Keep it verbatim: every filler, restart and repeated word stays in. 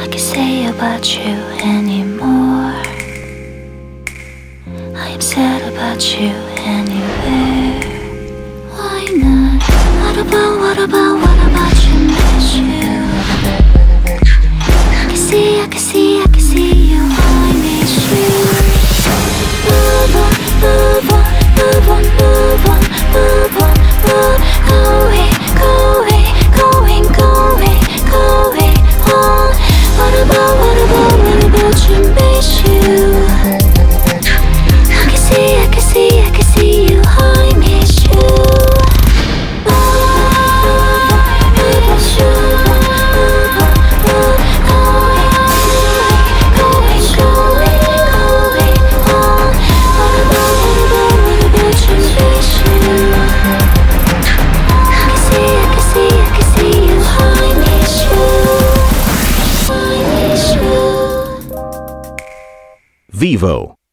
I can say about you anymore. I am sad about you anywhere. Why not? What about, what about, what about you? Miss you. I can see, I can see, I can see you. I miss you. Move on, move on, move on, move on, move on, move go away, go away, going, going, going on. What about, what about, what about you? Miss you. I can see, I can see, I can see you. I miss you. Vevo.